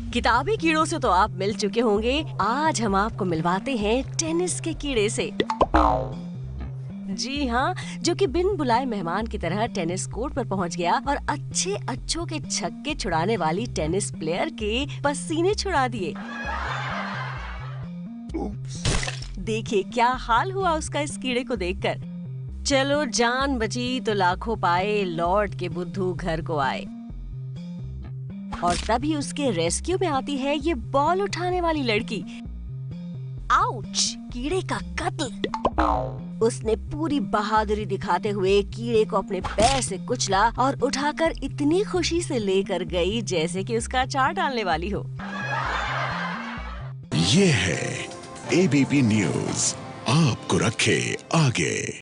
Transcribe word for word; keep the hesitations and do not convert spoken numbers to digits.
किताबी कीड़ों से तो आप मिल चुके होंगे, आज हम आपको मिलवाते हैं टेनिस के कीड़े से। जी हाँ, जो कि बिन बुलाए मेहमान की तरह टेनिस कोर्ट पर पहुंच गया और अच्छे अच्छों के छक्के छुड़ाने वाली टेनिस प्लेयर के पसीने छुड़ा दिए। देखिए क्या हाल हुआ उसका इस कीड़े को देखकर। चलो जान बची तो लाखों पाए, लौट के बुद्धू घर को आए। और तभी उसके रेस्क्यू में आती है ये बॉल उठाने वाली लड़की। आउच! कीड़े का कत्ल। उसने पूरी बहादुरी दिखाते हुए कीड़े को अपने पैर से कुचला और उठाकर इतनी खुशी से लेकर गई जैसे कि उसका अचार डालने वाली हो। ये है ए बी पी न्यूज़, आपको रखे आगे।